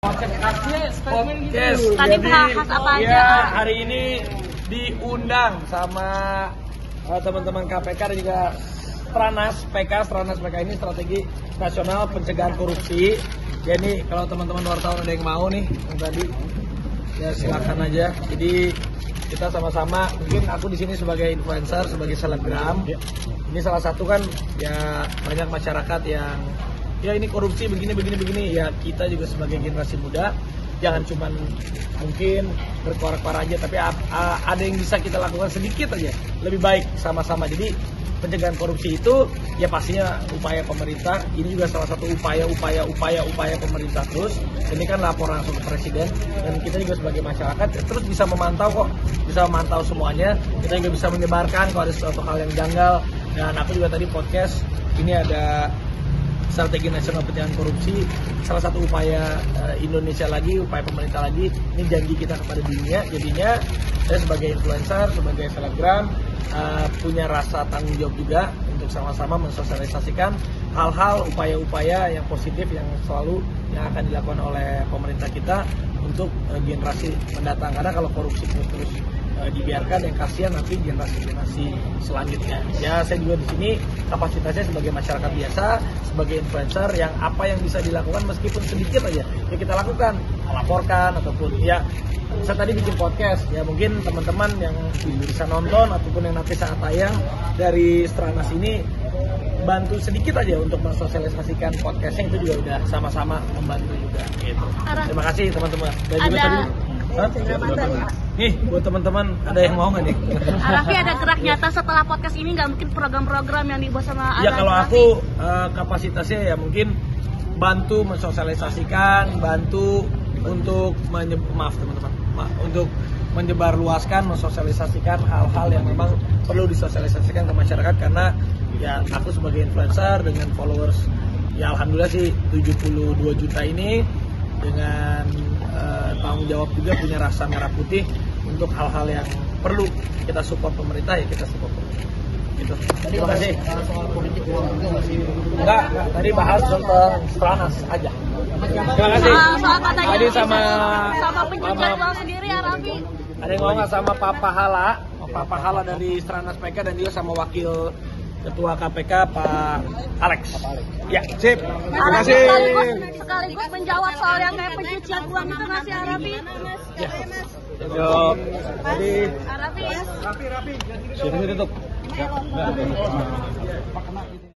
Podcast. Tadi bahas apa aja? Ya, hari ini diundang sama teman-teman KPK dan juga Stranas PK ini Strategi Nasional Pencegahan Korupsi. Jadi kalau teman-teman wartawan ada yang mau nih yang tadi, ya silakan aja. Jadi kita sama-sama, mungkin aku di sini sebagai influencer, sebagai selebgram. Ini salah satu kan ya banyak masyarakat yang ya ini korupsi begini. Ya kita juga sebagai generasi muda jangan cuman mungkin berkoar-koar aja, tapi ada yang bisa kita lakukan sedikit aja lebih baik sama-sama. Jadi pencegahan korupsi itu ya pastinya upaya pemerintah. Ini juga salah satu upaya pemerintah terus. Ini kan lapor langsung ke presiden dan kita juga sebagai masyarakat terus bisa memantau semuanya. Kita juga bisa menyebarkan kalau ada suatu hal yang janggal. Dan aku juga tadi podcast ini ada Strategi Nasional Pencegahan Korupsi, salah satu upaya Indonesia lagi, upaya pemerintah lagi. Ini janji kita kepada dunia. Jadinya saya sebagai influencer, sebagai selebgram punya rasa tanggung jawab juga untuk sama-sama mensosialisasikan hal-hal, upaya-upaya yang positif yang selalu yang akan dilakukan oleh pemerintah kita untuk generasi mendatang. Karena kalau korupsi terus dibiarkan, yang kasihan nanti generasi selanjutnya. Ya saya juga di sini kapasitasnya sebagai masyarakat biasa, sebagai influencer yang apa yang bisa dilakukan meskipun sedikit aja ya kita lakukan, melaporkan ataupun ya saya tadi bikin podcast ya mungkin teman-teman yang bisa nonton ataupun yang nanti saat tayang dari Stranas ini bantu sedikit aja untuk mensosialisasikan podcastnya, itu juga udah sama-sama membantu juga gitu. Terima kasih teman-teman. Dan juga tadi nih buat teman-teman ada yang mau nggak nih? Raffi ada gerak nyata setelah podcast ini, nggak mungkin program-program yang dibuat sama ya kalau aku kapasitasnya ya mungkin bantu mensosialisasikan, bantu untuk untuk menyebarluaskan, mensosialisasikan hal-hal yang memang perlu disosialisasikan ke masyarakat. Karena ya aku sebagai influencer dengan followers ya alhamdulillah sih 72 juta ini, dengan tanggung jawab juga punya rasa merah putih untuk hal-hal yang perlu kita support pemerintah, ya kita support pemerintah. Gitu. Terima kasih. Soal politik uang juga masih enggak, tadi bahas tentang Stranas aja. Terima kasih. Tadi sama pencucian uang sendiri ya Raffi. Ada yang ngomong sama Pak Hala dari Stranas PK dan juga sama Wakil Ketua KPK Pak Alex. Ya, sip. Terima kasih. Sekaligus menjawab soal yang kayak pencucian uang itu masih Raffi. Ya. Yuk. Jadi Raffi. sini tutup. Ya.